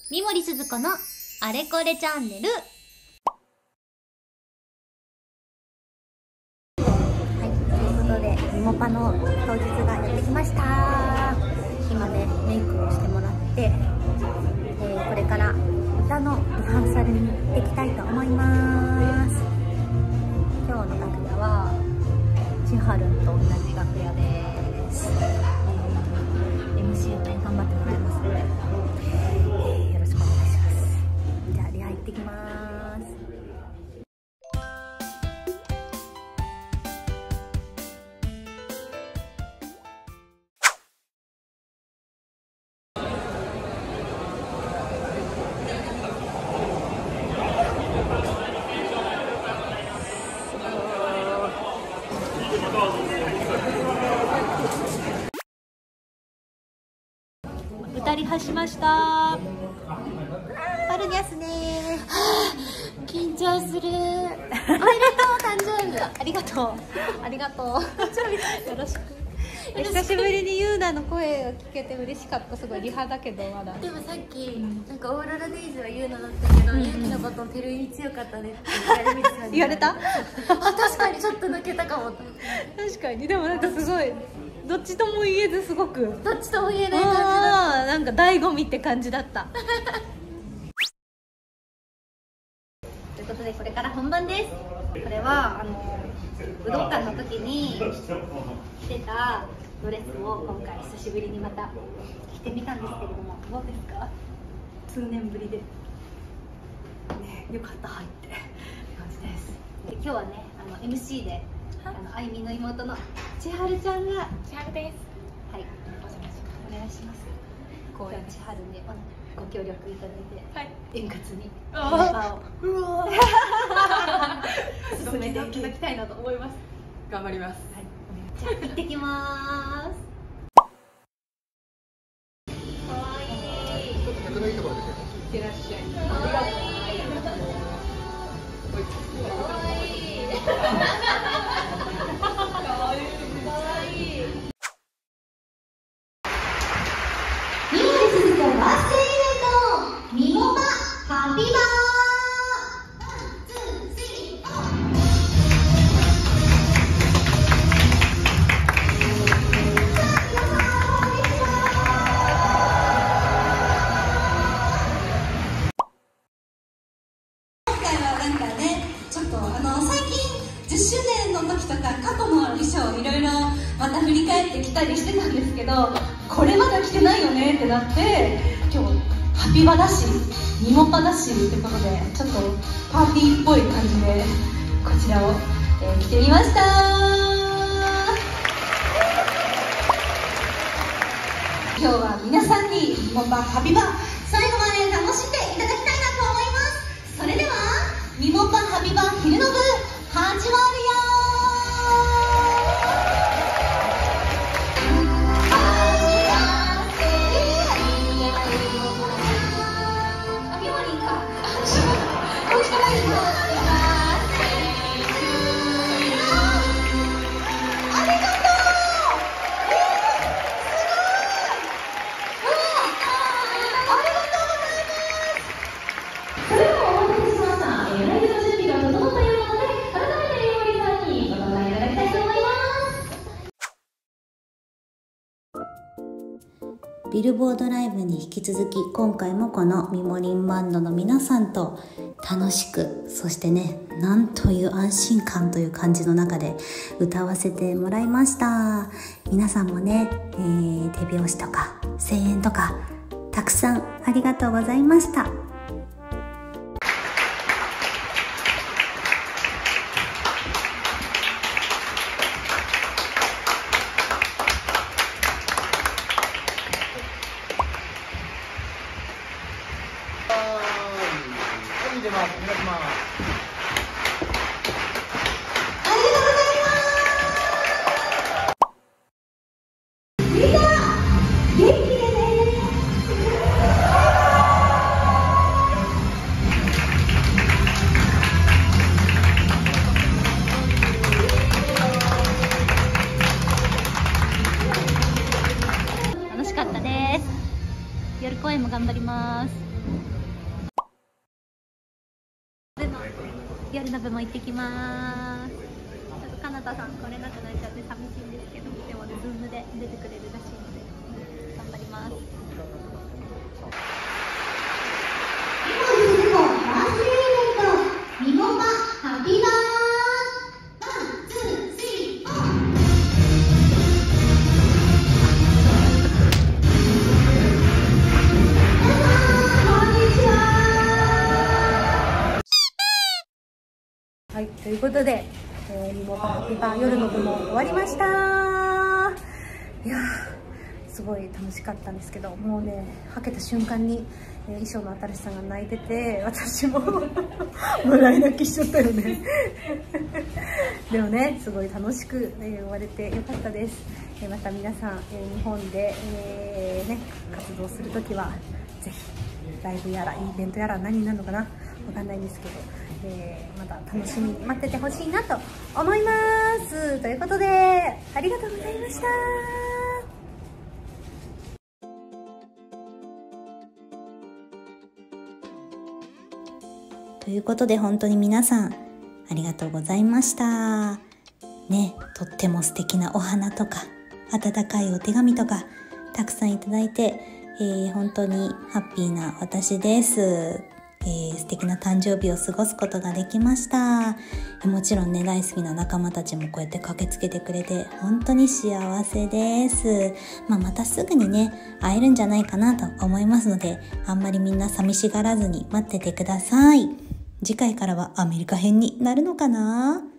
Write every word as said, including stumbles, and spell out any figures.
三森すず子のあれこれチャンネル。はい、ということでみもパの当日がやってきました。今ねメイクをしてもらって、えー、これから歌のリハーサルに行ってきたいと思います。今日の楽屋は千春と同じ楽屋です。 エムシー をね頑張ってもらいますので、えー、よろしくお願いします。じゃあリハ行ってきます。歌リハしました。パルニャスねー。緊張する。おめでとう誕生日。ありがとう。ありがとう。よろしく。久しぶりにユーナの声を聞けて嬉しかった。すごいリハだけどまだ。 でもさっき、うん、なんかオーロラデイズはユーナだったけど、ユーナのバトンテルイに強かったねって言われた？ あ、確かにちょっと抜けたかも。 確かに。でもなんかすごい。どっちとも言えずすごくどっちとも言えない感じだった。 なんか醍醐味って感じだったということでこれから本番です。これはあの武道館の時に着てたドレスを今回久しぶりにまた着てみたんですけれども、どうですか？数年ぶりで、ね、よかった入って感じです。で今日はねあの エムシー であのあいみの妹の千春ちゃんが千春です。 はい、お願いします。こう千春にご協力いただいて、はい、円滑に場をうわ進めていただきたいなと思います。 頑張ります。 はい、じゃあ行ってきます。可愛い。ちょっと客のいいところで。いってらっしゃい。ありがとう。可愛い。 じゅっしゅうねんの時とか過去の衣装いろいろまた振り返ってきたりしてたんですけど、これまだ着てないよねってなって、今日ハピバだしみもぱだしってことでちょっとパーティーっぽい感じでこちらを、えー、着てみました。今日は皆さんにみもぱハピバ最後まで楽しんでいただきたいなと思います。それではみもぱハピバ昼の部始まるよビルボードライブに引き続き今回もこのみもりんバンドの皆さんと楽しく、そしてねなんという安心感という感じの中で歌わせてもらいました。皆さんもね、えー、手拍子とか声援とかたくさんありがとうございました。 出ます。お願いします。 ありがとうございます。みんな元気でね。 楽しかったです。夜公演も頑張ります。 夜の部も行ってきます。ちょっとかなたさん来れなくなっちゃって寂しいんですけど、でもズームで出てくれるらしいので頑張ります。 ミモパハピバーワン、ツー、スリー、フォー。 はい、ということで、えー、ミモパハピバー夜の部も終わりました。いやーすごい楽しかったんですけど、もうねはけた瞬間に、えー、衣装の新さんが泣いてて、私も笑い泣きしちゃったよねでもねすごい楽しく、えー、終われてよかったです。えー、また皆さん、えー、日本で、えーね、活動するときはぜひライブやらイベントやら何になるのかなわかんないんですけど、えー、また楽しみに待っててほしいなと思います。ということでありがとうございました。 ということで本当に皆さんありがとうございました。ね、とっても素敵なお花とか温かいお手紙とかたくさんいただいて、えー、本当にハッピーな私です。えー、素敵な誕生日を過ごすことができました。もちろんね大好きな仲間たちもこうやって駆けつけてくれて本当に幸せです。まあ、またすぐにね会えるんじゃないかなと思いますので、あんまりみんな寂しがらずに待っててください。次回からはアメリカ編になるのかな？